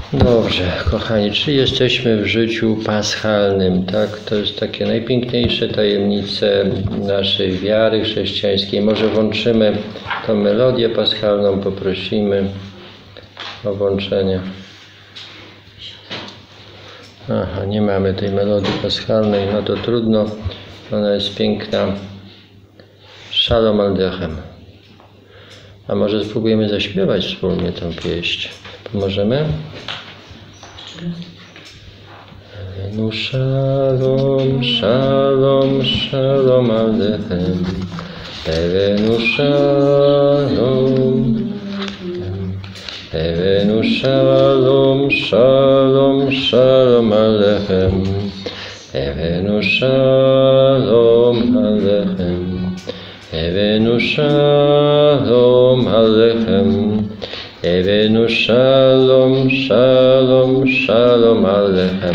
Dobrze, kochani, czy jesteśmy w życiu paschalnym, tak? To jest takie najpiękniejsze tajemnice naszej wiary chrześcijańskiej. Może włączymy tą melodię paschalną, poprosimy o włączenie. Aha, nie mamy tej melodii paschalnej, no to trudno, ona jest piękna. Shalom Aleichem. A może spróbujemy zaśpiewać wspólnie tę pieśń? Pomożemy? Avenu Shalom, Shalom, Shalom Aleichem. Avenu Shalom. Avenu Shalom, Shalom, Shalom Aleichem. Avenu Shalom Aleichem. Avenu Shalom Aleichem. Avenu Shalom, Shalom, Shalom Aleichem.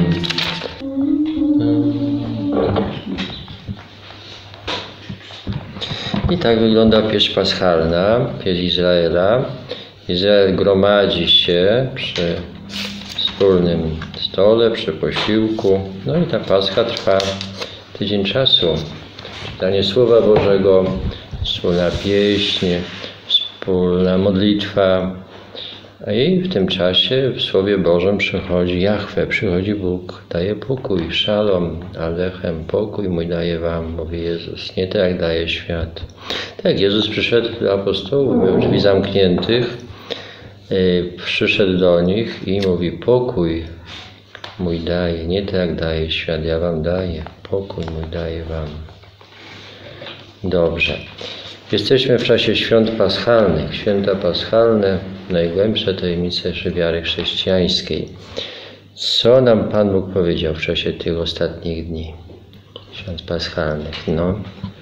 I tak wygląda pieśń paschalna, pieśń Izraela. Izrael gromadzi się przy wspólnym stole, przy posiłku. No i ta Pascha trwa tydzień czasu. Czytanie Słowa Bożego, wspólna pieśń, wspólna modlitwa. I w tym czasie w Słowie Bożym przychodzi Jahwe, przychodzi Bóg, daje pokój, Shalom Aleichem, pokój mój daje wam, mówi Jezus, nie tak jak daje świat. Tak, Jezus przyszedł do apostołów, miał drzwi zamkniętych, przyszedł do nich i mówi, pokój mój daje, nie tak jak daje świat, ja wam daję, pokój mój daję wam. Dobrze. Jesteśmy w czasie świąt paschalnych. Święta paschalne, najgłębsze tajemnice naszej wiary chrześcijańskiej. Co nam Pan Bóg powiedział w czasie tych ostatnich dni? Świąt paschalnych, no.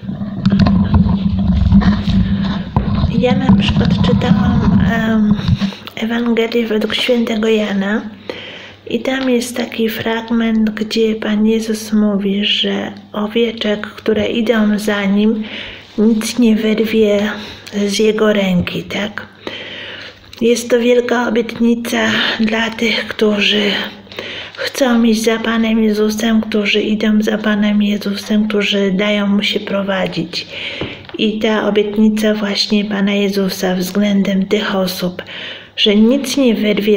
Ja na przykład czytałam Ewangelię według świętego Jana i tam jest taki fragment, gdzie Pan Jezus mówi, że owieczek, które idą za Nim, nic nie wyrwie z Jego ręki, tak? Jest to wielka obietnica dla tych, którzy chcą iść za Panem Jezusem, którzy idą za Panem Jezusem, którzy dają Mu się prowadzić. I ta obietnica właśnie Pana Jezusa względem tych osób, że nic nie wyrwie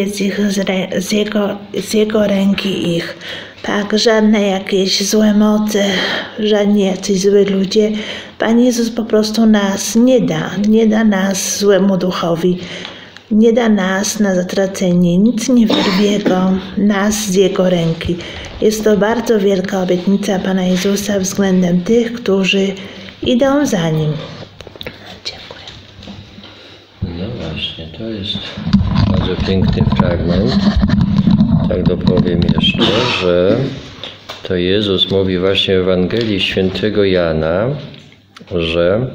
z Jego ręki ich. Tak, żadne jakieś złe moce, żadni jacyś zły ludzie. Pan Jezus po prostu nas nie da nas złemu duchowi, nie da nas na zatracenie, nic nie wyrwie nas z Jego ręki. Jest to bardzo wielka obietnica Pana Jezusa względem tych, którzy idą za Nim. Dziękuję. No właśnie, to jest bardzo piękny fragment. Tak dopowiem jeszcze, że to Jezus mówi właśnie w Ewangelii świętego Jana, że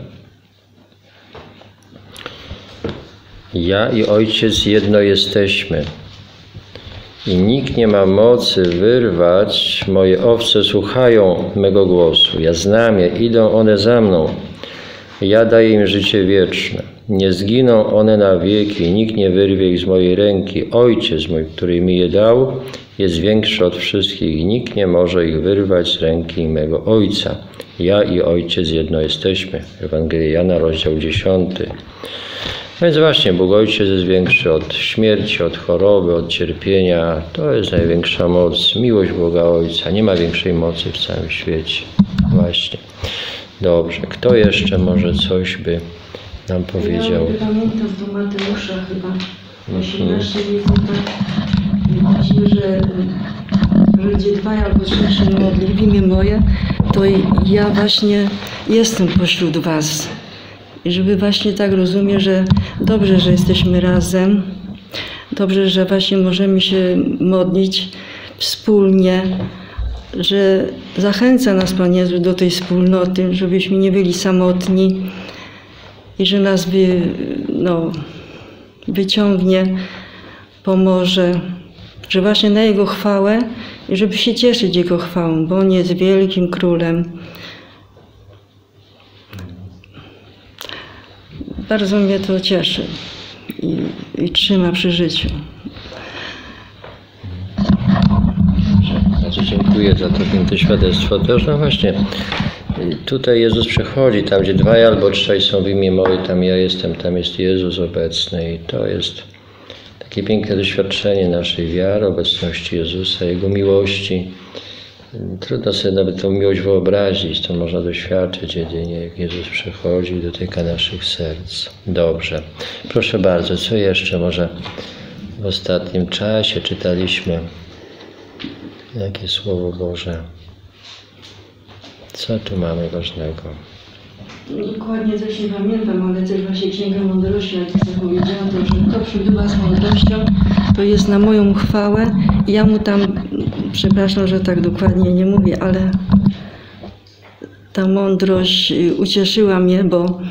ja i Ojciec jedno jesteśmy i nikt nie ma mocy wyrwać, moje owce słuchają mego głosu, ja znam je, idą one za mną, ja daję im życie wieczne, nie zginą one na wieki, nikt nie wyrwie ich z mojej ręki, Ojciec mój, który mi je dał, jest większy od wszystkich i nikt nie może ich wyrwać z ręki mego Ojca. Ja i Ojciec jedno jesteśmy. Ewangelia Jana, rozdział 10. Więc właśnie Bóg Ojciec jest większy od śmierci, od choroby, od cierpienia. To jest największa moc, miłość Boga Ojca. Nie ma większej mocy w całym świecie. Właśnie. Dobrze. Kto jeszcze może coś by nam powiedział? Ja pamiętam do Mateusza chyba 18 wieku, tak, właśnie, że gdzie dwaj albo trzech się modli w imię moje, to ja właśnie jestem pośród was. I żeby właśnie tak rozumieć, że dobrze, że jesteśmy razem, dobrze, że właśnie możemy się modlić wspólnie, że zachęca nas Pan Jezus do tej wspólnoty, żebyśmy nie byli samotni i że nas wyciągnie, pomoże, że właśnie na Jego chwałę i żeby się cieszyć Jego chwałą, bo On jest wielkim królem. Bardzo mnie to cieszy i trzyma przy życiu. Dziękuję za to piękne świadectwo. Też no właśnie, tutaj Jezus przychodzi, tam gdzie 2 albo 3 są w imię moje, tam ja jestem, tam jest Jezus obecny i to jest takie piękne doświadczenie naszej wiary, obecności Jezusa, Jego miłości. Trudno sobie nawet tą miłość wyobrazić, to można doświadczyć jedynie, jak Jezus przychodzi i dotyka naszych serc. Dobrze. Proszę bardzo, co jeszcze może w ostatnim czasie czytaliśmy? Jakie Słowo Boże? Co tu mamy ważnego? Dokładnie coś nie pamiętam, ale też właśnie Księga Mądrości, jak sobie powiedziałam, to, że kto przybywa z mądrością, to jest na moją chwałę. I ja mu tam, przepraszam, że tak dokładnie nie mówię, ale ta mądrość ucieszyła mnie,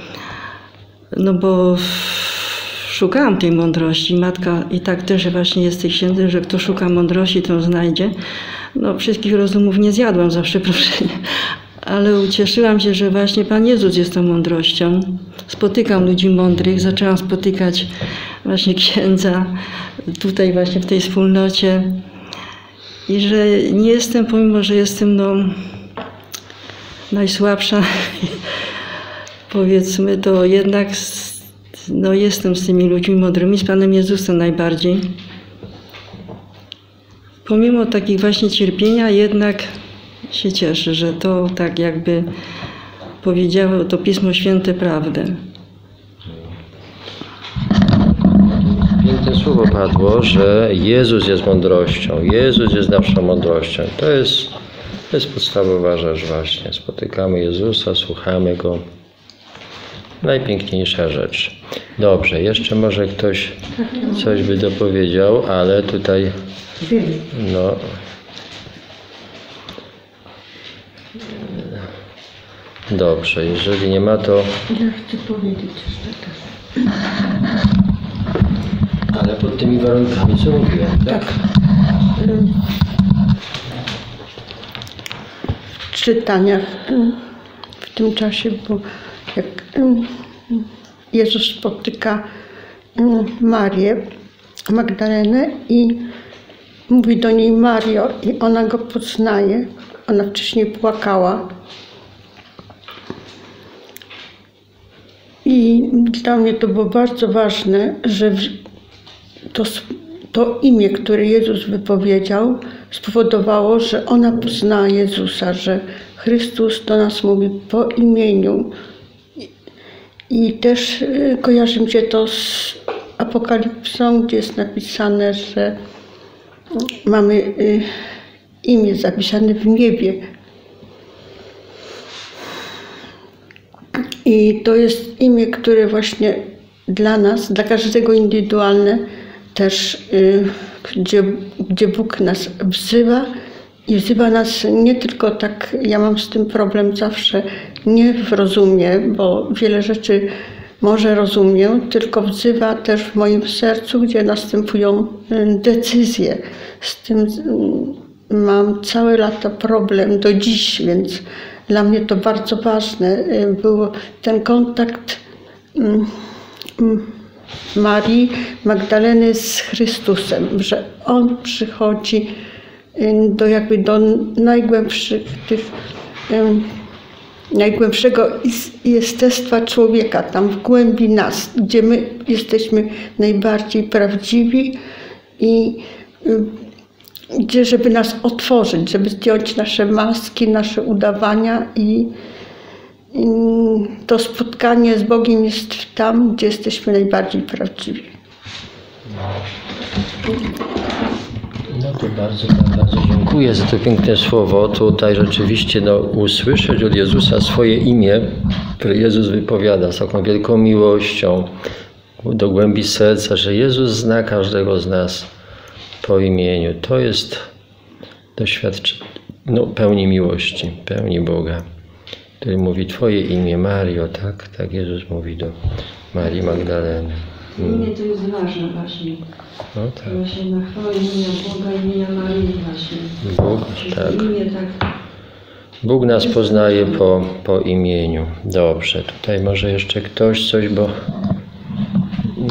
bo szukałam tej mądrości. Matka i tak też właśnie jest w tej księdze, że kto szuka mądrości, to znajdzie. No, wszystkich rozumów nie zjadłam, za przeproszenie. Ale ucieszyłam się, że właśnie Pan Jezus jest tą mądrością. Spotykam ludzi mądrych, zaczęłam spotykać właśnie księdza tutaj właśnie w tej wspólnocie. I że nie jestem, pomimo że jestem najsłabsza, powiedzmy, to jednak jestem z tymi ludźmi mądrymi, z Panem Jezusem najbardziej. Pomimo takich właśnie cierpienia jednak się cieszę, że to tak jakby powiedziało to Pismo Święte prawdę. Piękne słowo padło, że Jezus jest mądrością. Jezus jest naszą mądrością. To jest podstawowa rzecz właśnie. Spotykamy Jezusa, słuchamy Go. Najpiękniejsza rzecz. Dobrze, jeszcze może ktoś coś by dopowiedział, ale tutaj no... Dobrze, jeżeli nie ma, to... Ja chcę powiedzieć jeszcze też. Ale pod tymi warunkami, co mówiłem, tak? W czytaniach w tym czasie, bo jak Jezus spotyka Marię Magdalenę i mówi do niej Mario i ona go poznaje. Ona wcześniej płakała. I dla mnie to było bardzo ważne, że to imię, które Jezus wypowiedział, spowodowało, że ona pozna Jezusa, że Chrystus do nas mówi po imieniu. I też kojarzy mi się to z Apokalipsą, gdzie jest napisane, że mamy imię zapisane w niebie. I to jest imię, które właśnie dla nas, dla każdego indywidualne też, gdzie Bóg nas wzywa i wzywa nas nie tylko tak, ja mam z tym problem zawsze, nie w rozumie, bo wiele rzeczy może rozumiem, tylko wzywa też w moim sercu, gdzie następują decyzje. Z tym mam całe lata problem do dziś, więc dla mnie to bardzo ważne był ten kontakt Marii Magdaleny z Chrystusem, że On przychodzi do najgłębszego jestestwa człowieka, tam w głębi nas, gdzie my jesteśmy najbardziej prawdziwi i gdzie, żeby nas otworzyć, żeby zdjąć nasze maski, nasze udawania i to spotkanie z Bogiem jest tam, gdzie jesteśmy najbardziej prawdziwi. No to bardzo dziękuję za to piękne słowo. Tutaj rzeczywiście usłyszeć od Jezusa swoje imię, które Jezus wypowiada z taką wielką miłością do głębi serca, że Jezus zna każdego z nas po imieniu. To jest doświadczenie pełni miłości, pełni Boga, który mówi Twoje imię, Mario, tak? Tak Jezus mówi do Marii Magdaleny. Imię to jest ważne właśnie. No tak. Właśnie na chwałę imienia Boga, imienia Maryi właśnie. Bóg, tak. Imię tak. Bóg nas poznaje po imieniu. Dobrze, tutaj może jeszcze ktoś coś, bo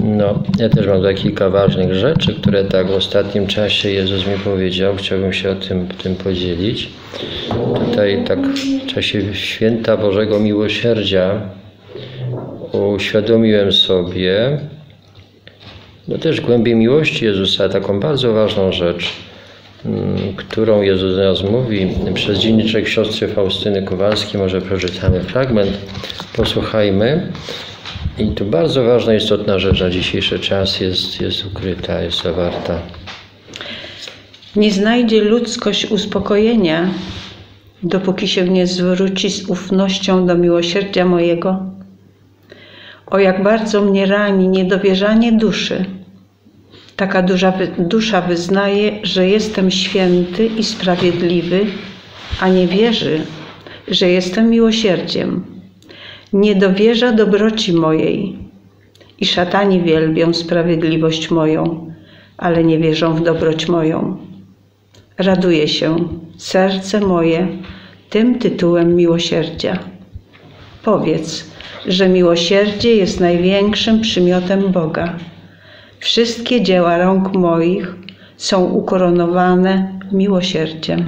No, ja też mam tutaj kilka ważnych rzeczy, które tak w ostatnim czasie Jezus mi powiedział. Chciałbym się o tym podzielić. Tutaj tak w czasie Święta Bożego Miłosierdzia uświadomiłem sobie, no też głębię miłości Jezusa, taką bardzo ważną rzecz, którą Jezus do nas mówi przez dzienniczek siostry Faustyny Kowalskiej. Może przeczytamy fragment, posłuchajmy. I tu bardzo ważna, istotna rzecz na dzisiejszy czas jest ukryta, jest zawarta. Nie znajdzie ludzkość uspokojenia, dopóki się nie zwróci z ufnością do miłosierdzia mojego. O jak bardzo mnie rani niedowierzanie duszy. Taka dusza wyznaje, że jestem święty i sprawiedliwy, a nie wierzy, że jestem miłosierdziem. Nie dowierza dobroci mojej. I szatani wielbią sprawiedliwość moją, ale nie wierzą w dobroć moją. Raduje się serce moje tym tytułem miłosierdzia. Powiedz, że miłosierdzie jest największym przymiotem Boga. Wszystkie dzieła rąk moich są ukoronowane miłosierdziem.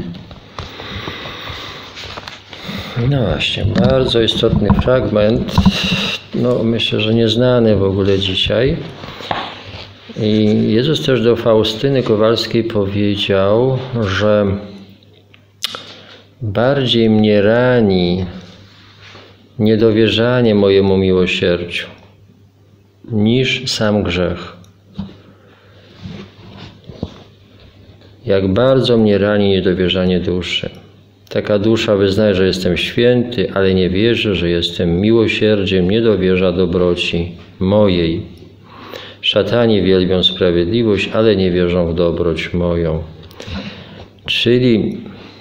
No właśnie, bardzo istotny fragment, no myślę, że nieznany w ogóle dzisiaj. I Jezus też do Faustyny Kowalskiej powiedział, że bardziej mnie rani niedowierzanie mojemu miłosierdziu niż sam grzech. Jak bardzo mnie rani niedowierzanie duszy. Taka dusza wyznaje, że jestem święty, ale nie wierzy, że jestem miłosierdziem, nie dowierza dobroci mojej. Szatani wielbią sprawiedliwość, ale nie wierzą w dobroć moją. Czyli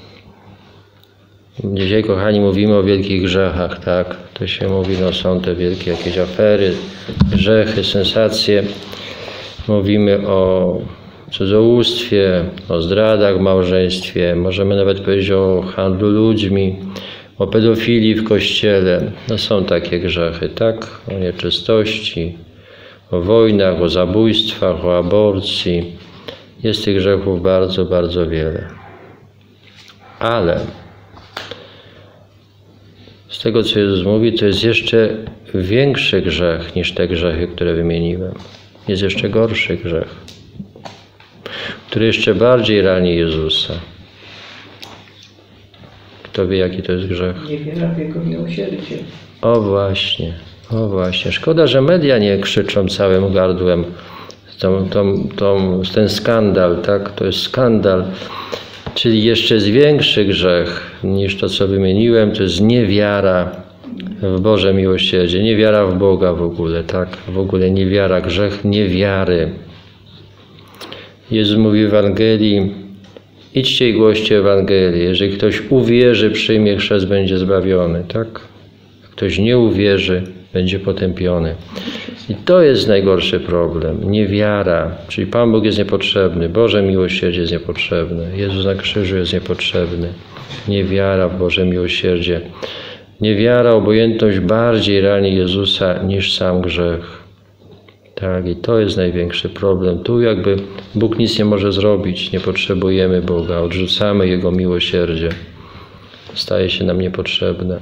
dzisiaj, kochani, mówimy o wielkich grzechach, tak? To się mówi, no są te wielkie jakieś afery, grzechy, sensacje. Mówimy o cudzołóstwie, o zdradach w małżeństwie, możemy nawet powiedzieć o handlu ludźmi, o pedofilii w Kościele. No są takie grzechy, tak? O nieczystości, o wojnach, o zabójstwach, o aborcji. Jest tych grzechów bardzo, bardzo wiele. Ale z tego, co Jezus mówi, to jest jeszcze większy grzech niż te grzechy, które wymieniłem. Jest jeszcze gorszy grzech, który jeszcze bardziej rani Jezusa. Kto wie, jaki to jest grzech? Niewiera w Jego miłosierdzie. O właśnie, o właśnie. Szkoda, że media nie krzyczą całym gardłem. Ten skandal, tak? To jest skandal. Czyli jeszcze jest większy grzech niż to, co wymieniłem. To jest niewiara w Boże miłosierdzie. Niewiara w Boga w ogóle, tak? W ogóle niewiara, grzech niewiary. Jezus mówi w Ewangelii: idźcie i głoście Ewangelię. Jeżeli ktoś uwierzy, przyjmie chrzest, będzie zbawiony, tak? Jak ktoś nie uwierzy, będzie potępiony. I to jest najgorszy problem. Niewiara, czyli Pan Bóg jest niepotrzebny, Boże miłosierdzie jest niepotrzebne, Jezus na krzyżu jest niepotrzebny. Niewiara w Boże miłosierdzie. Niewiara, obojętność bardziej rani Jezusa niż sam grzech. Tak, i to jest największy problem. Tu jakby Bóg nic nie może zrobić, nie potrzebujemy Boga, odrzucamy Jego miłosierdzie. Staje się nam niepotrzebne.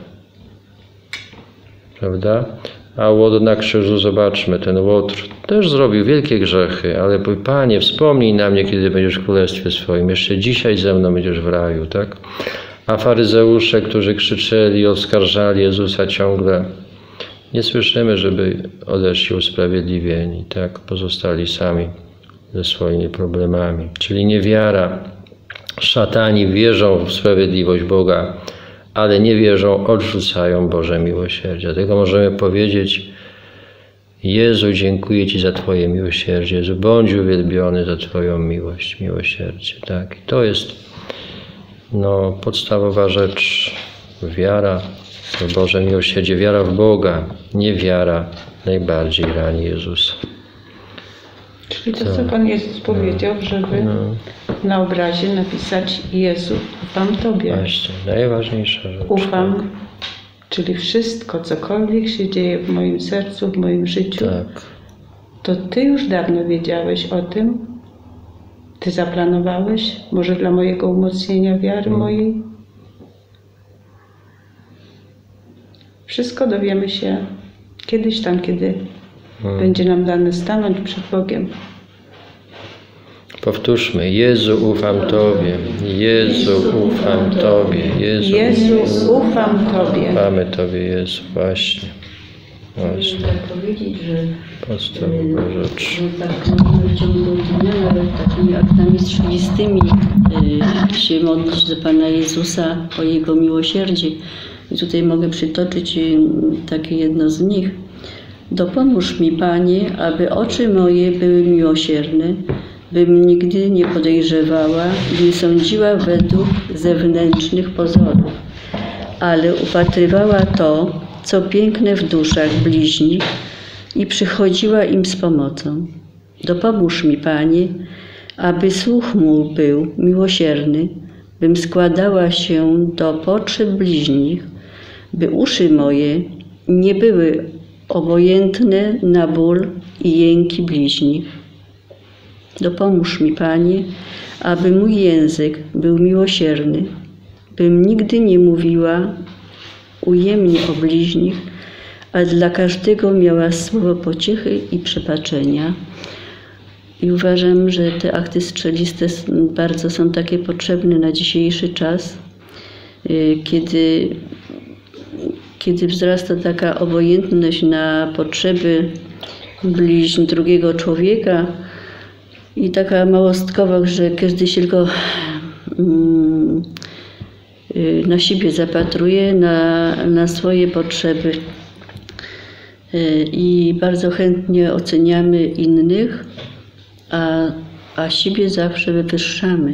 Prawda? A łotr na krzyżu, zobaczmy, ten łotr też zrobił wielkie grzechy, ale Panie, wspomnij na mnie, kiedy będziesz w Królestwie swoim. Jeszcze dzisiaj ze mną będziesz w raju, tak? A faryzeusze, którzy krzyczeli, oskarżali Jezusa ciągle, nie słyszymy, żeby odeszli usprawiedliwieni, tak? Pozostali sami ze swoimi problemami. Czyli niewiara. Szatani wierzą w sprawiedliwość Boga, ale nie wierzą, odrzucają Boże miłosierdzie. Dlatego możemy powiedzieć: Jezu, dziękuję Ci za Twoje miłosierdzie. Jezu, bądź uwielbiony za Twoją miłość, miłosierdzie. Tak? I to jest podstawowa rzecz. Wiara w Boże miłosierdzie, wiara w Boga, nie wiara najbardziej rani Jezusa. Czyli to, co Pan Jezus powiedział, żeby na obrazie napisać: Jezu, ufam Tobie. Właśnie, najważniejsza rzecz. Ufam, czyli wszystko, cokolwiek się dzieje w moim sercu, w moim życiu, tak. to Ty już dawno wiedziałeś o tym? Ty zaplanowałeś? Może dla mojego umocnienia wiary mojej? Wszystko dowiemy się kiedyś tam, kiedy będzie nam dane stanąć przed Bogiem. Powtórzmy, Jezu, ufam Tobie, Jezu, ufam Tobie, Jezu, ufam Tobie. Ufamy Tobie, Jezu, właśnie. Można tak powiedzieć, że Podstawowa rzecz. tak możemy w ciągu dnia, nawet takimi aktami strzelistymi się modlić do Pana Jezusa o Jego miłosierdzie. I tutaj mogę przytoczyć takie jedno z nich. Dopomóż mi, Panie, aby oczy moje były miłosierne, bym nigdy nie podejrzewała i nie sądziła według zewnętrznych pozorów, ale upatrywała to, co piękne w duszach bliźnich i przychodziła im z pomocą. Dopomóż mi, Panie, aby słuch mój był miłosierny, bym składała się do potrzeb bliźnich, by uszy moje nie były obojętne na ból i jęki bliźnich. Dopomóż mi, Panie, aby mój język był miłosierny, bym nigdy nie mówiła ujemnie o bliźnich, a dla każdego miała słowo pociechy i przebaczenia. I uważam, że te akty strzeliste bardzo są takie potrzebne na dzisiejszy czas, kiedy wzrasta taka obojętność na potrzeby bliźni drugiego człowieka i taka małostkowość, że każdy się tylko na siebie zapatruje, na swoje potrzeby i bardzo chętnie oceniamy innych, a siebie zawsze wywyższamy.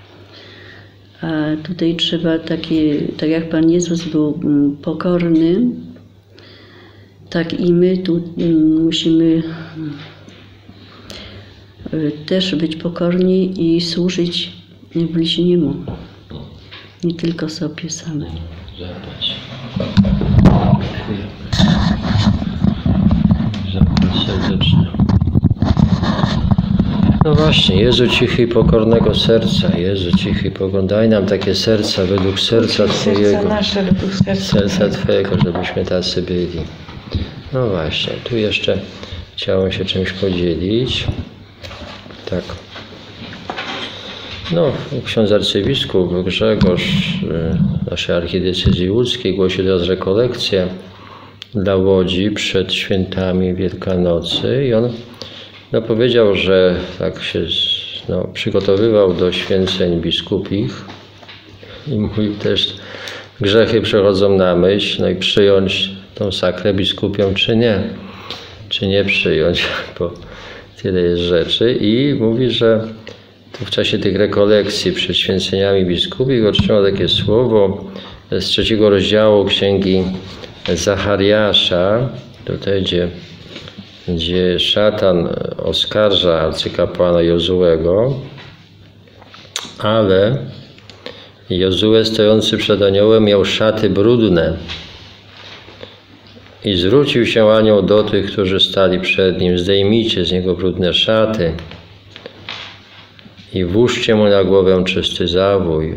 A tutaj trzeba tak jak Pan Jezus był pokorny, tak i my tu musimy też być pokorni i służyć bliźniemu, nie tylko sobie samym. Dziękuję serdecznie. No właśnie, Jezu cichy i pokornego serca, Jezu cichy i pokorny, daj nam takie serca według serca Twojego, Serca nasze według serca Twojego, żebyśmy tacy byli. No właśnie, tu jeszcze chciałem się czymś podzielić. Tak. No, ksiądz arcybiskup Grzegorz naszej archidiecezji łódzkiej głosił teraz rekolekcję dla Łodzi przed świętami Wielkanocy i on powiedział, że tak się przygotowywał do święceń biskupich i mówił też, grzechy przychodzą na myśl, no i przyjąć tą sakrę biskupią czy nie przyjąć, bo tyle jest rzeczy i mówi, że w czasie tych rekolekcji przed święceniami biskupich otrzymał takie słowo z 3 rozdziału Księgi Zachariasza, tutaj gdzie szatan oskarża arcykapłana Jozułego, ale Jozue stojący przed aniołem miał szaty brudne i zwrócił się anioł do tych, którzy stali przed nim: zdejmijcie z niego brudne szaty i włóżcie mu na głowę czysty zawój.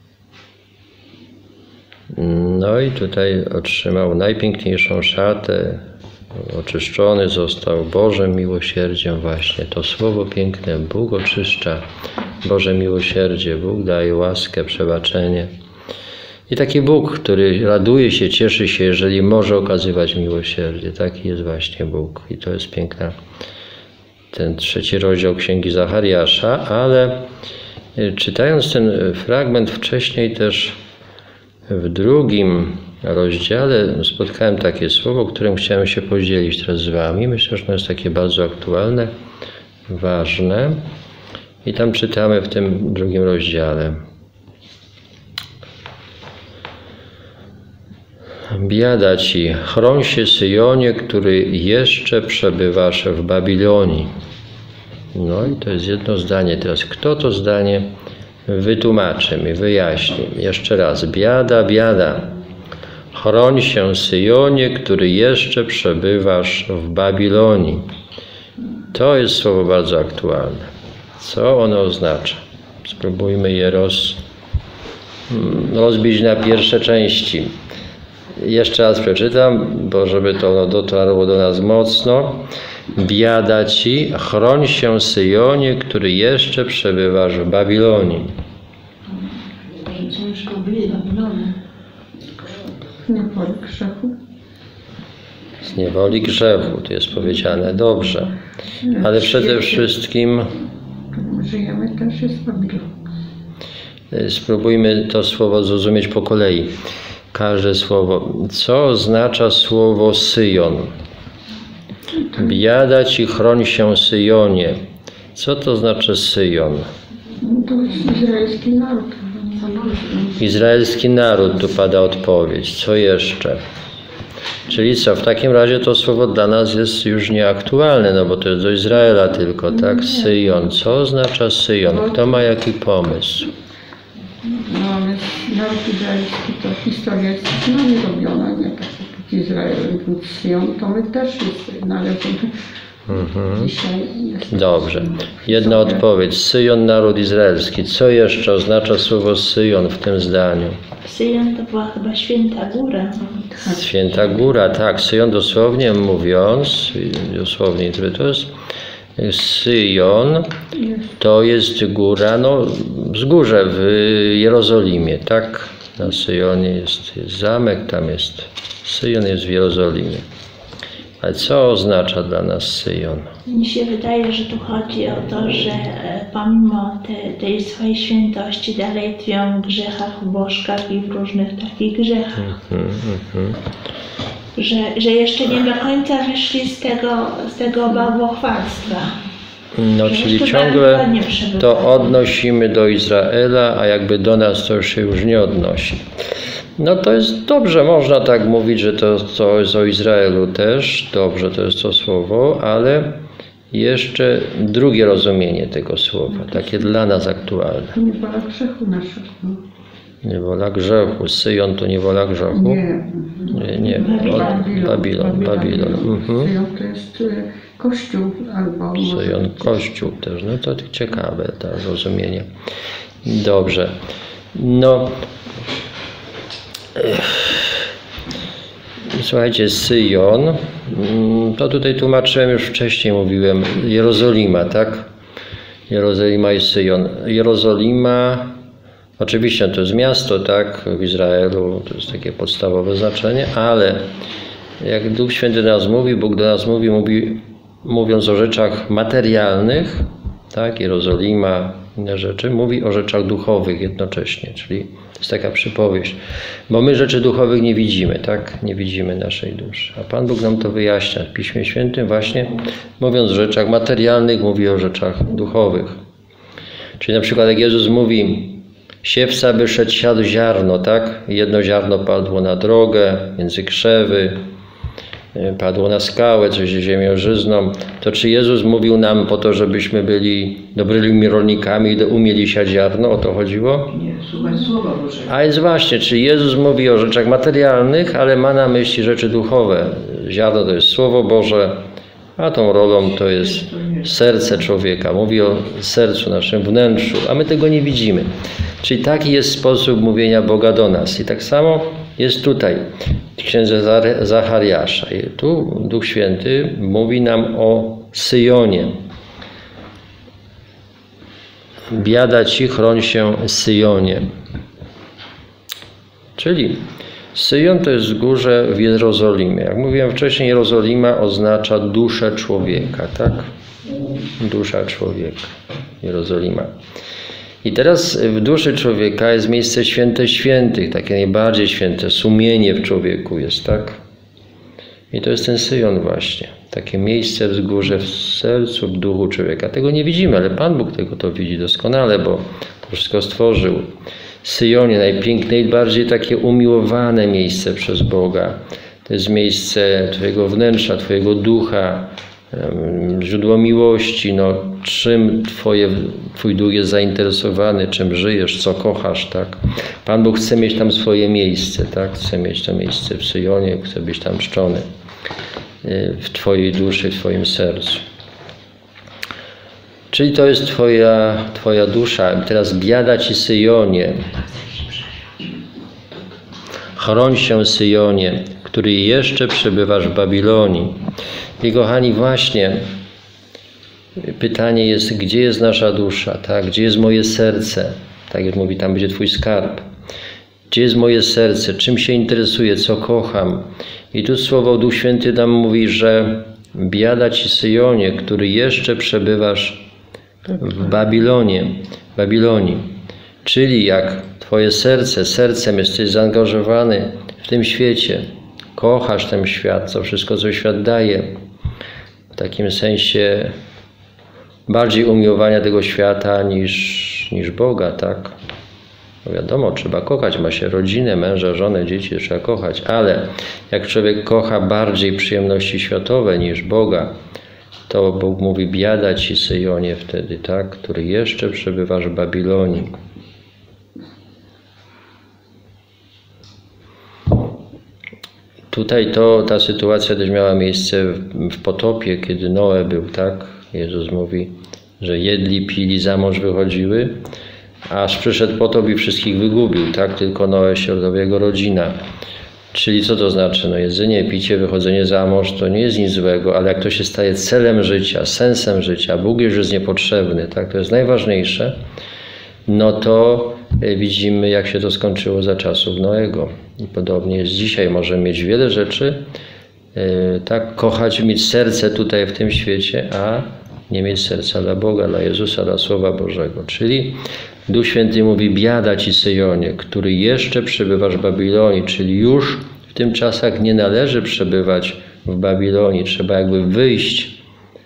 No i tutaj otrzymał najpiękniejszą szatę, oczyszczony został Bożym miłosierdziem właśnie. To słowo piękne, Bóg oczyszcza, Boże miłosierdzie, Bóg daje łaskę, przebaczenie. I taki Bóg, który raduje się, cieszy się, jeżeli może okazywać miłosierdzie. Taki jest właśnie Bóg. I to jest piękna, ten 3 rozdział Księgi Zachariasza, ale czytając ten fragment wcześniej też w 2 rozdziale spotkałem takie słowo, którym chciałem się podzielić teraz z Wami. Myślę, że to jest takie bardzo aktualne, ważne. I tam czytamy w tym 2 rozdziale. Biada Ci, chroń się Syjonie, który jeszcze przebywasz w Babilonii. No i to jest jedno zdanie. Teraz kto to zdanie wytłumaczy mi, wyjaśni? Jeszcze raz. Biada, biada. Chroń się Syjonie, który jeszcze przebywasz w Babilonii. To jest słowo bardzo aktualne. Co ono oznacza? Spróbujmy je rozbić na pierwsze części. Jeszcze raz przeczytam, bo żeby to dotarło do nas mocno. Biada ci, chroń się Syjonie, który jeszcze przebywasz w Babilonii. Ciężko byli Babilonie. niewoli grzechu. Z niewoli grzechu, to jest powiedziane dobrze. Ale przede wszystkim Żyjemy też jest Babilon. spróbujmy to słowo zrozumieć po kolei. Każde słowo. Co oznacza słowo Syjon? Biada ci, chroń się Syjonie. Co to znaczy Syjon? To jest izraelski naród. Izraelski naród, tu pada odpowiedź. Co jeszcze? Czyli co? W takim razie to słowo dla nas jest już nieaktualne, no bo to jest do Izraela tylko, tak? Syjon. Co oznacza Syjon? Kto ma jaki pomysł? No ale naród izraelski to historia jest z nami robiona, nie tak jak Izraelem. Więc Syjon to my też należymy. Dzisiaj jest Dobrze. Jedna odpowiedź. Syjon, naród izraelski. Co jeszcze oznacza słowo Syjon w tym zdaniu? Syjon to była chyba święta góra. Święta góra, tak. Syjon dosłownie mówiąc, dosłownie to jest Syjon, to jest góra, no wzgórze w Jerozolimie, tak? Na Syjonie jest zamek, tam jest Syjon, jest w Jerozolimie. Ale co oznacza dla nas Syjon? Mi się wydaje, że tu chodzi o to, że pomimo tej swojej świętości dalej tkwią w grzechach, w bożkach i w różnych takich grzechach. Że jeszcze nie do końca wyszli z tego bałwochwalstwa. No, czyli ciągle to odnosimy do Izraela, a jakby do nas to już się nie odnosi. No to jest dobrze, można tak mówić, że to jest o Izraelu też, dobrze to jest to słowo, ale jeszcze drugie rozumienie tego słowa, takie dla nas aktualne. niewola grzechu naszego. Niewola grzechu, Syjon to niewola grzechu? Nie. Babilon. Syjon to jest kościół albo... Syjon, kościół też, no to ciekawe to rozumienie. Dobrze, no... Słuchajcie, Syjon, to tutaj tłumaczyłem już wcześniej, mówiłem, Jerozolima, tak? Jerozolima i Syjon. Jerozolima, oczywiście to jest miasto, tak? W Izraelu, to jest takie podstawowe znaczenie, ale jak Duch Święty do nas mówi, Bóg do nas mówi, mówiąc o rzeczach materialnych, tak? Jerozolima, inne rzeczy, mówi o rzeczach duchowych jednocześnie, czyli to jest taka przypowieść, bo my rzeczy duchowych nie widzimy, tak? Nie widzimy naszej duszy, a Pan Bóg nam to wyjaśnia w Piśmie Świętym właśnie, mówiąc o rzeczach materialnych, mówi o rzeczach duchowych. Czyli na przykład jak Jezus mówi, siewca wyszedł, siadł ziarno, tak? Jedno ziarno padło na drogę, między krzewy, padło na skałę, coś ziemią żyzną, to czy Jezus mówił nam po to, żebyśmy byli dobrymi rolnikami i umieli siać ziarno? O to chodziło? Nie, słuchać Słowa Bożego. A jest właśnie, czy Jezus mówi o rzeczach materialnych, ale ma na myśli rzeczy duchowe. Ziarno to jest Słowo Boże, a tą rolą to jest serce człowieka. Mówi o sercu, naszym wnętrzu, a my tego nie widzimy. Czyli taki jest sposób mówienia Boga do nas. I tak samo jest tutaj, w księdze Zachariasza. I tu Duch Święty mówi nam o Syjonie. Biada ci, chroń się Syjonie. Czyli Syjon to jest wzgórze w Jerozolimie. Jak mówiłem wcześniej, Jerozolima oznacza duszę człowieka, tak? Dusza człowieka, Jerozolima. I teraz w duszy człowieka jest miejsce święte świętych, takie najbardziej święte, sumienie w człowieku jest, tak? I to jest ten Syjon właśnie, takie miejsce wzgórze w sercu, w duchu człowieka. Tego nie widzimy, ale Pan Bóg tego to widzi doskonale, bo to wszystko stworzył. Syjonie, najbardziej takie umiłowane miejsce przez Boga. To jest miejsce Twojego wnętrza, Twojego ducha, źródło miłości, no, czym Twój duch jest zainteresowany, czym żyjesz, co kochasz, tak? Pan Bóg chce mieć tam swoje miejsce, tak? Chce mieć to miejsce w Syjonie, chce być tam czczony w Twojej duszy, w Twoim sercu. Czyli to jest Twoja dusza. I teraz biada Ci, Syjonie. Chroń się, Syjonie, który jeszcze przebywasz w Babilonii. I kochani, właśnie pytanie jest, gdzie jest nasza dusza, tak? Gdzie jest moje serce? Tak jak mówi, tam będzie Twój skarb. Gdzie jest moje serce? Czym się interesuję? Co kocham? I tu słowo Duch Święty nam mówi, że biada Ci, Syjonie, który jeszcze przebywasz w Babilonii. Czyli jak Twoje sercem jesteś zaangażowany w tym świecie, kochasz ten świat, to wszystko, co świat daje, w takim sensie bardziej umiłowania tego świata niż Boga, tak? No wiadomo, trzeba kochać, ma się rodzinę, męża, żonę, dzieci, trzeba kochać, ale jak człowiek kocha bardziej przyjemności światowe niż Boga, to Bóg mówi, biada Ci, Syjonie, wtedy, tak? Który jeszcze przebywasz w Babilonii. Tutaj ta sytuacja też miała miejsce w potopie, kiedy Noe był, tak? Jezus mówi, że jedli, pili, za mąż wychodziły, aż przyszedł potop i wszystkich wygubił, tak? Tylko Noe się odbył, jego rodzina. Czyli co to znaczy? No jedzenie, picie, wychodzenie za mąż to nie jest nic złego, ale jak to się staje celem życia, sensem życia, Bóg już jest niepotrzebny, tak? To jest najważniejsze, no to widzimy, jak się to skończyło za czasów Noego. I podobnie jest dzisiaj. Możemy mieć wiele rzeczy, tak, kochać, mieć serce tutaj w tym świecie, a nie mieć serca dla Boga, dla Jezusa, dla Słowa Bożego. Czyli Duch Święty mówi, biada Ci, Syjonie, który jeszcze przebywasz w Babilonii, czyli już w tym czasach nie należy przebywać w Babilonii. Trzeba jakby wyjść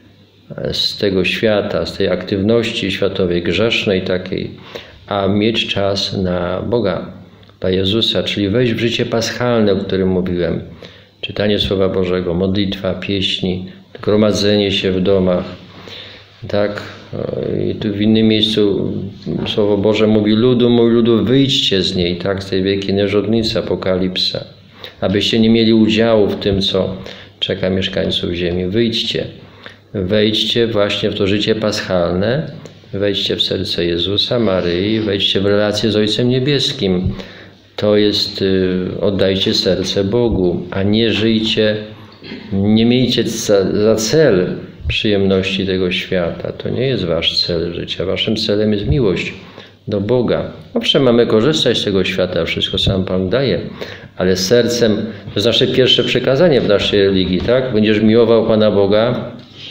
z tego świata, z tej aktywności światowej, grzesznej takiej, a mieć czas na Boga, dla Jezusa, czyli wejść w życie paschalne, o którym mówiłem. Czytanie Słowa Bożego, modlitwa, pieśni, gromadzenie się w domach. Tak? I tu w innym miejscu Słowo Boże mówi, mój ludu, wyjdźcie z niej, tak? Z tej wielkiej nierządnicy, Apokalipsa. Abyście nie mieli udziału w tym, co czeka mieszkańców ziemi. Wyjdźcie. Wejdźcie właśnie w to życie paschalne, wejdźcie w serce Jezusa, Maryi, wejdźcie w relację z Ojcem Niebieskim. To jest, oddajcie serce Bogu, a nie żyjcie, nie miejcie za cel przyjemności tego świata. To nie jest wasz cel życia. Waszym celem jest miłość do Boga. Owszem, mamy korzystać z tego świata, wszystko sam Pan daje, ale sercem, to jest nasze pierwsze przykazanie w naszej religii, tak? Będziesz miłował Pana Boga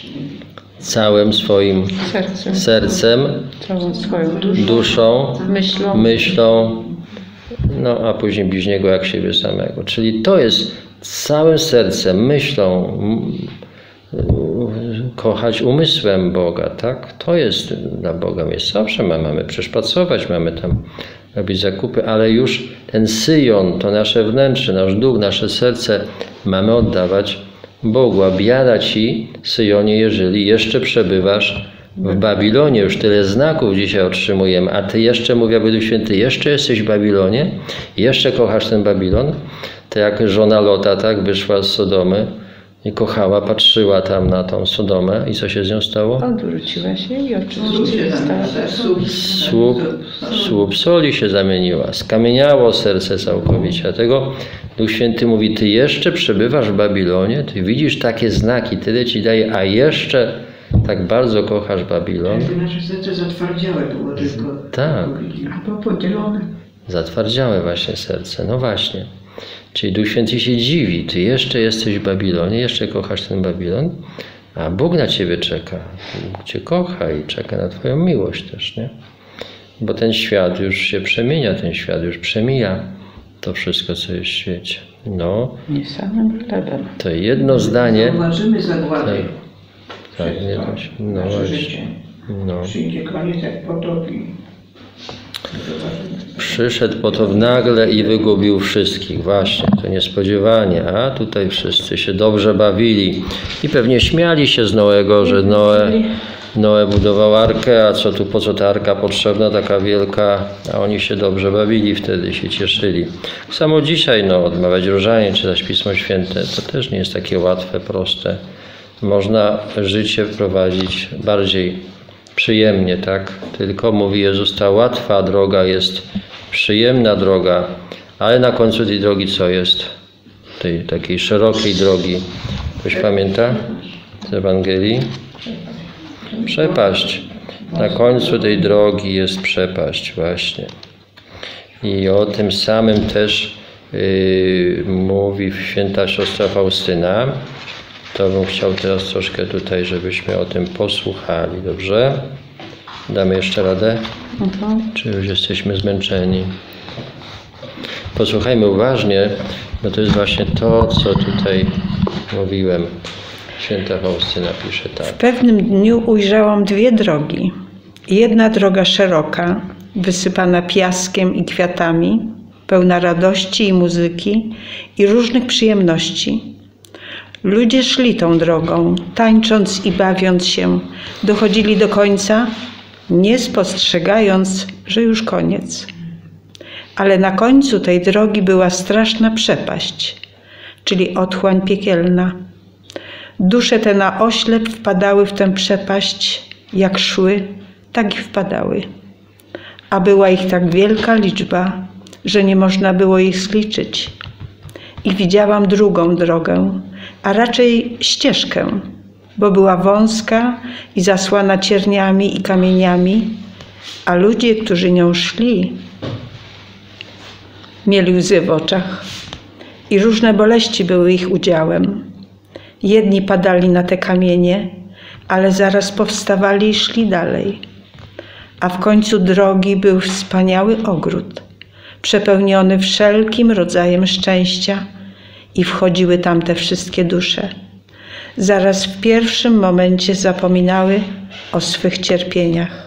całym swoim sercem, Całą swoją duszą, myślą, no a później bliźniego jak siebie samego. Czyli to jest całym sercem, myślą, kochać umysłem Boga, tak? To jest dla Boga miejsce. Owszem, mamy przeszpacować, mamy tam robić zakupy, ale już ten Syjon, to nasze wnętrze, nasz duch, nasze serce mamy oddawać Bogu. A biada Ci, Syjonie, jeżeli jeszcze przebywasz w Babilonie. Już tyle znaków dzisiaj otrzymujemy, a Ty jeszcze, mówi Duch Święty, jeszcze jesteś w Babilonie? Jeszcze kochasz ten Babilon? To jak żona Lota, tak, wyszła z Sodomy i kochała, patrzyła tam na tą Sodomę i co się z nią stało? odwróciła się i oczywiście stała. Słup soli się zamieniła, skamieniało serce całkowicie. Dlatego Duch Święty mówi, Ty jeszcze przebywasz w Babilonie, Ty widzisz takie znaki, tyle Ci daje, a jeszcze tak bardzo kochasz Babilon. Jakby nasze serce zatwardziałe było tylko. Tak. Albo podzielone. Zatwardziałe właśnie serce, no właśnie. Czyli Duch Święty się dziwi, Ty jeszcze jesteś w Babilonie, jeszcze kochasz ten Babilon, a Bóg na Ciebie czeka. Bóg Cię kocha i czeka na Twoją miłość też, nie? Bo ten świat już się przemienia, ten świat już przemija to wszystko, co jest w świecie. No, Nie samym chlebem. to jedno zdanie. Zauważymy zagładę. Tak, nie da się. No Nasze właśnie. życie. No. Przyjdzie koniec jak potopi. Przyszedł potop nagle i wygubił wszystkich. Właśnie, to niespodziewanie. A tutaj wszyscy się dobrze bawili. I pewnie śmiali się z Noego, że Noe budował arkę, a co tu, po co ta arka potrzebna, taka wielka, a oni się dobrze bawili wtedy, się cieszyli. Samo dzisiaj, odmawiać różaniec, czytać Pismo Święte, to też nie jest takie łatwe, proste. Można życie wprowadzić bardziej przyjemnie, tak? Tylko mówi Jezus, ta łatwa droga jest przyjemna droga, ale na końcu tej drogi co jest? Tej takiej szerokiej drogi. Ktoś pamięta z Ewangelii? Przepaść. Na końcu tej drogi jest przepaść właśnie. I o tym samym też mówi święta siostra Faustyna. To bym chciał teraz troszkę tutaj, żebyśmy o tym posłuchali, dobrze? Damy jeszcze radę? Czy już jesteśmy zmęczeni? Posłuchajmy uważnie, bo to jest właśnie to, co tutaj mówiłem. Święta Faustyna pisze tak. W pewnym dniu ujrzałam dwie drogi. Jedna droga szeroka, wysypana piaskiem i kwiatami, pełna radości i muzyki i różnych przyjemności. Ludzie szli tą drogą, tańcząc i bawiąc się, dochodzili do końca, nie spostrzegając, że już koniec. Ale na końcu tej drogi była straszna przepaść, czyli otchłań piekielna. Dusze te na oślep wpadały w tę przepaść, jak szły, tak i wpadały. A była ich tak wielka liczba, że nie można było ich zliczyć. I widziałam drugą drogę, a raczej ścieżkę, bo była wąska i zasłana cierniami i kamieniami, a ludzie, którzy nią szli, mieli łzy w oczach i różne boleści były ich udziałem. Jedni padali na te kamienie, ale zaraz powstawali i szli dalej. A w końcu drogi był wspaniały ogród, przepełniony wszelkim rodzajem szczęścia i wchodziły tam te wszystkie dusze. Zaraz w pierwszym momencie zapominały o swych cierpieniach.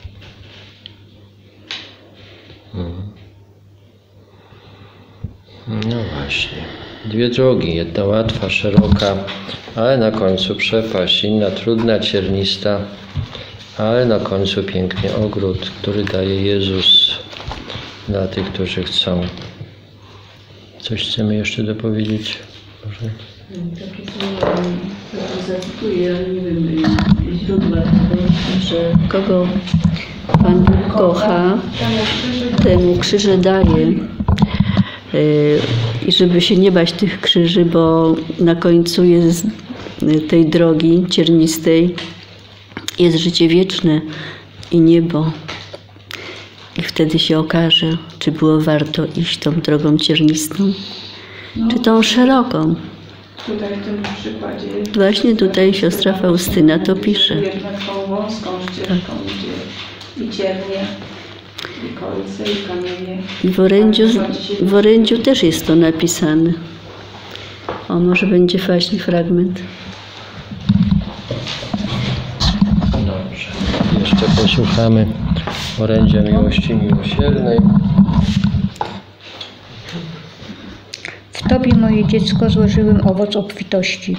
No właśnie. Dwie drogi, jedna łatwa, szeroka, ale na końcu przepaść, inna trudna, ciernista, ale na końcu pięknie ogród, który daje Jezus dla tych, którzy chcą. Coś chcemy jeszcze dopowiedzieć? Może? Takie słowa, zacytuję, ale nie wiem źródła, że kogo Pan Bóg kocha, temu krzyże daje. I żeby się nie bać tych krzyży, bo na końcu jest tej drogi ciernistej jest życie wieczne i niebo. I wtedy się okaże, czy było warto iść tą drogą ciernistą, czy tą szeroką. Tutaj w tym przykładzie... Właśnie tutaj siostra Faustyna to pisze. Taką wąską ścieżką, gdzie i ciernie, i kolce, i kamienie. I w orędziu też jest to napisane. O, może będzie właśnie fragment. Dobrze. Jeszcze posłuchamy orędzia miłości miłosiernej. W Tobie, moje dziecko, złożyłem owoc obfitości.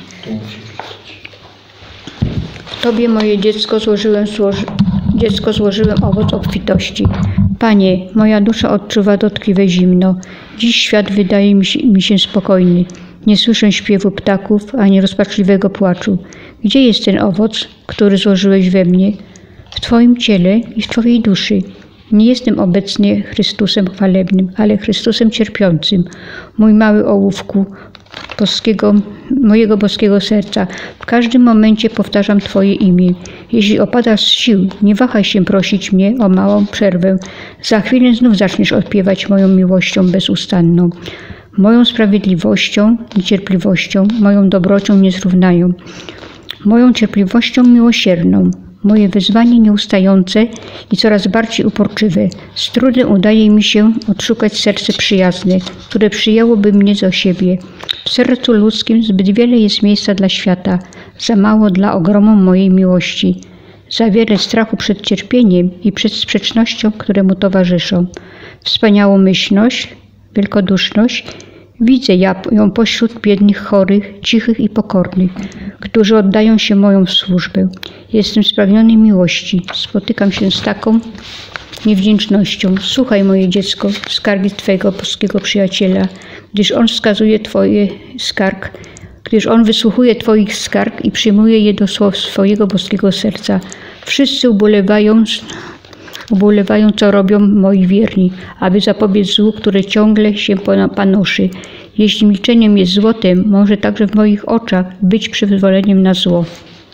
W Tobie, moje dziecko, złożyłem owoc obfitości. Panie, moja dusza odczuwa dotkliwe zimno. Dziś świat wydaje mi się spokojny. Nie słyszę śpiewu ptaków, ani rozpaczliwego płaczu. Gdzie jest ten owoc, który złożyłeś we mnie? W Twoim ciele i w Twojej duszy. Nie jestem obecnie Chrystusem chwalebnym, ale Chrystusem cierpiącym. Mój mały ołówku mojego boskiego serca. W każdym momencie powtarzam Twoje imię. Jeśli opadasz z sił, nie wahaj się prosić mnie o małą przerwę. Za chwilę znów zaczniesz odpiewać moją miłością bezustanną. Moją sprawiedliwością i cierpliwością, moją dobrocią nie zrównają. Moją cierpliwością miłosierną. Moje wyzwanie nieustające i coraz bardziej uporczywe. Z trudem udaje mi się odszukać serce przyjazne, które przyjęłoby mnie do siebie. W sercu ludzkim zbyt wiele jest miejsca dla świata, za mało dla ogromu mojej miłości. Za wiele strachu przed cierpieniem i przed sprzecznością, które mu towarzyszą. Wspaniałomyślność, wielkoduszność, widzę ją pośród biednych, chorych, cichych i pokornych, którzy oddają się moją służbę. Jestem spragniony miłości. Spotykam się z taką niewdzięcznością. Słuchaj, moje dziecko, skargi Twojego boskiego przyjaciela, gdyż on wskazuje Twoje skarg gdyż On wysłuchuje Twoich skarg i przyjmuje je do swojego boskiego serca. Wszyscy ubolewają, co robią moi wierni, aby zapobiec złu, które ciągle się panoszy. Jeśli milczeniem jest złotem, może także w moich oczach być przyzwoleniem na zło.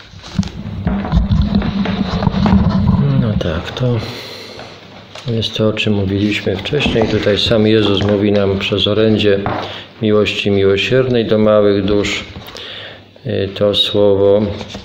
No tak, to jest to, o czym mówiliśmy wcześniej. Tutaj sam Jezus mówi nam przez orędzie miłości miłosiernej do małych dusz to słowo.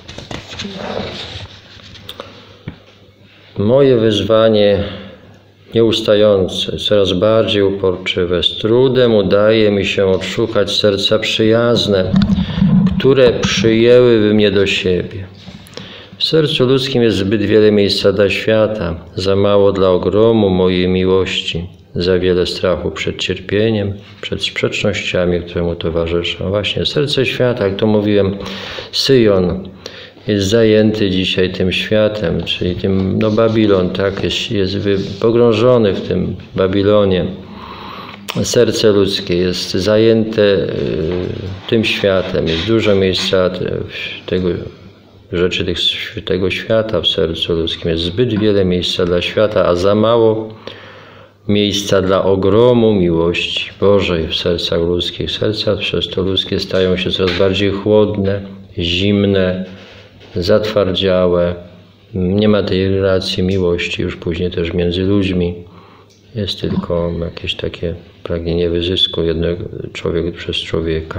Moje wyzwanie nieustające, coraz bardziej uporczywe, z trudem udaje mi się odszukać serca przyjazne, które przyjęłyby mnie do siebie. W sercu ludzkim jest zbyt wiele miejsca dla świata, za mało dla ogromu mojej miłości, za wiele strachu przed cierpieniem, przed sprzecznościami, które mu towarzyszą. Właśnie serce świata, jak to mówiłem, Syjon jest zajęty dzisiaj tym światem, czyli tym, Babilon, tak, jest pogrążony w tym Babilonie. Serce ludzkie jest zajęte tym światem, jest dużo miejsca tego świata w sercu ludzkim. Jest zbyt wiele miejsca dla świata, a za mało miejsca dla ogromu miłości Bożej w sercach ludzkich. Serca przez to ludzkie stają się coraz bardziej chłodne, zimne, zatwardziałe. Nie ma tej relacji miłości już później też między ludźmi. Jest tylko jakieś takie pragnienie wyzysku jednego człowieka przez człowieka.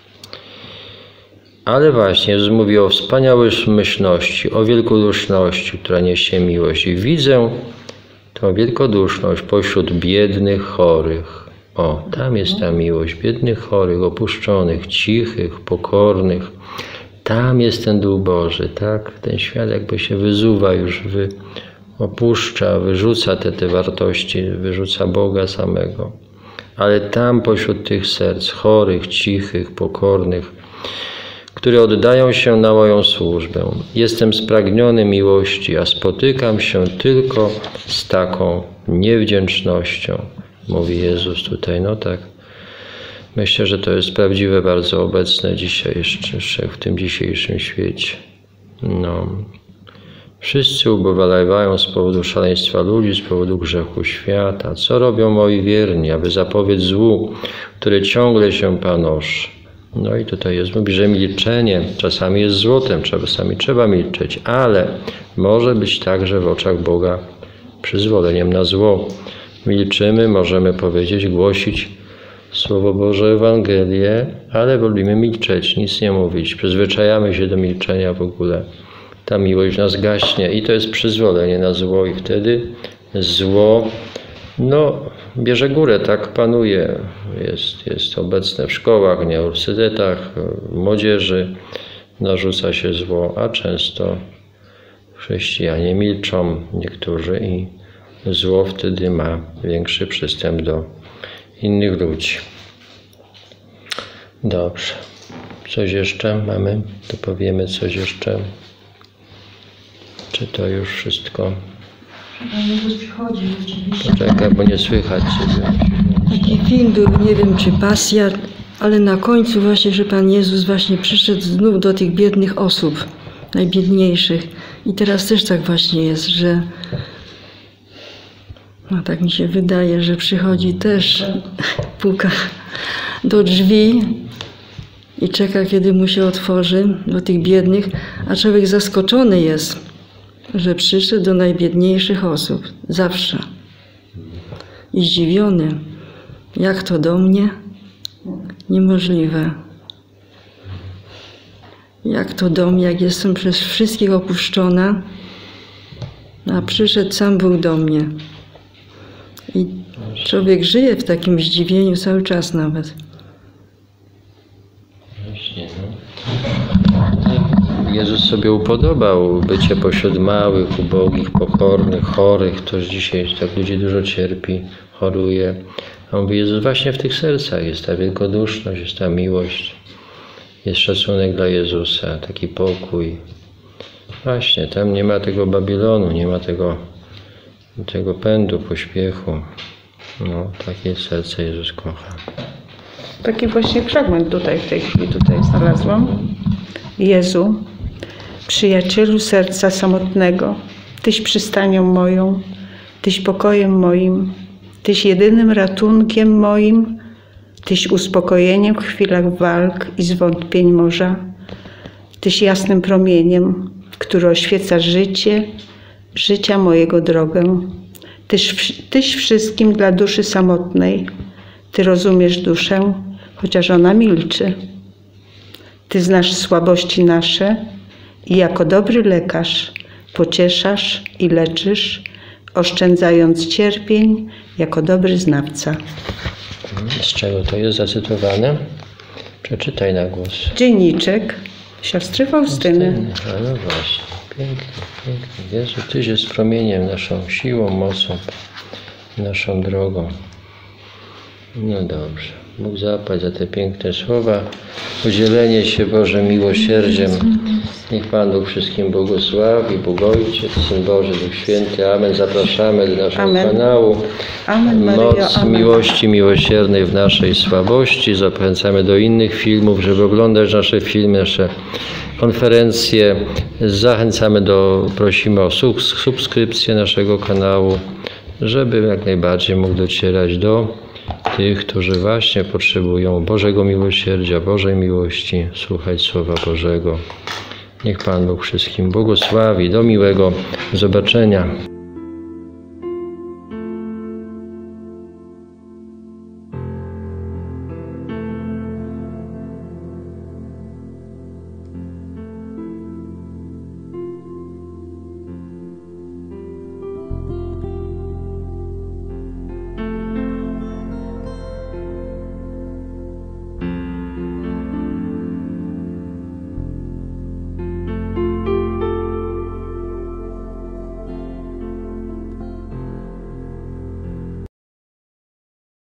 Ale właśnie Jezus mówi o wspaniałomyślności, o wielkoduszności, która niesie miłość. I widzę tą wielkoduszność pośród biednych, chorych. O, tam jest ta miłość. Biednych, chorych, opuszczonych, cichych, pokornych. Tam jest ten Duch Boży, tak? Ten świat jakby się wyzuwa już, opuszcza, wyrzuca te wartości, wyrzuca Boga samego. Ale tam pośród tych serc chorych, cichych, pokornych, które oddają się na moją służbę. Jestem spragniony miłości, a spotykam się tylko z taką niewdzięcznością. Mówi Jezus tutaj, no tak. Myślę, że to jest prawdziwe, bardzo obecne dzisiaj jeszcze w tym dzisiejszym świecie. No. Wszyscy ubolewają z powodu szaleństwa ludzi, z powodu grzechu świata. Co robią moi wierni, aby zapobiec złu, które ciągle się panoszy? No i tutaj jest, mówi, że milczenie czasami jest złotem, czasami trzeba milczeć, ale może być także w oczach Boga przyzwoleniem na zło. Milczymy, możemy powiedzieć, głosić Słowo Boże, Ewangelię, ale wolimy milczeć, nic nie mówić. Przyzwyczajamy się do milczenia w ogóle. Ta miłość nas gaśnie i to jest przyzwolenie na zło i wtedy zło bierze górę, tak panuje, jest obecne w szkołach, w uniwersytetach, w młodzieży, narzuca się zło, a często chrześcijanie milczą niektórzy i zło wtedy ma większy przystęp do innych ludzi. Dobrze. Coś jeszcze mamy? To powiemy coś jeszcze. Czy to już wszystko? Jezus przychodzi rzeczywiście. Poczekaj, bo nie słychać Ciebie. Taki film był, nie wiem czy Pasja, ale na końcu właśnie, że Pan Jezus właśnie przyszedł znów do tych biednych osób, najbiedniejszych. I teraz też tak właśnie jest, że tak mi się wydaje, że przychodzi też, puka do drzwi i czeka, kiedy mu się otworzy, do tych biednych, a człowiek zaskoczony jest, że przyszedł do najbiedniejszych osób, zawsze. I zdziwiony, jak to do mnie? Niemożliwe. Jak to do mnie, jak jestem przez wszystkich opuszczona, a przyszedł sam Bóg do mnie. I człowiek żyje w takim zdziwieniu cały czas nawet. Właśnie, Jezus sobie upodobał bycie pośród małych, ubogich, pokornych, chorych. Toż dzisiaj tak ludzi dużo cierpi, choruje. A on mówi, Jezus, właśnie w tych sercach jest ta wielkoduszność, jest ta miłość, jest szacunek dla Jezusa, taki pokój. Właśnie, tam nie ma tego Babilonu, nie ma tego pędu, pośpiechu. Takie serce Jezus kocha. Taki właśnie fragment tutaj w tej chwili znalazłam. Jezu, przyjacielu serca samotnego, Tyś przystanią moją, Tyś pokojem moim, Tyś jedynym ratunkiem moim, Tyś uspokojeniem w chwilach walk i zwątpień morza, Tyś jasnym promieniem, który oświeca życia mojego drogę. Tyś wszystkim dla duszy samotnej. Ty rozumiesz duszę, chociaż ona milczy. Ty znasz słabości nasze i jako dobry lekarz pocieszasz i leczysz, oszczędzając cierpień jako dobry znawca. Z czego to jest zacytowane? Przeczytaj na głos. Dzienniczek siostry Faustyny. A no właśnie, pięknie, pięknie. Jezu, Tyś jest promieniem, naszą siłą, mocą, naszą drogą. No dobrze. Bóg zapłać za te piękne słowa. Udzielenie się Boże miłosierdziem. Niech Pan Bóg wszystkim błogosławi, Bóg Ojciec, Syn Boży, Duch Święty. Amen. Zapraszamy do naszego kanału. Amen, Maryjo, Moc amen. miłości miłosiernej w naszej słabości. Zachęcamy do innych filmów, żeby oglądać nasze filmy, nasze konferencje. Prosimy o subskrypcję naszego kanału, żeby jak najbardziej mógł docierać do tych, którzy właśnie potrzebują Bożego miłosierdzia, Bożej miłości, słuchać Słowa Bożego. Niech Pan Bóg wszystkim błogosławi. Do miłego zobaczenia.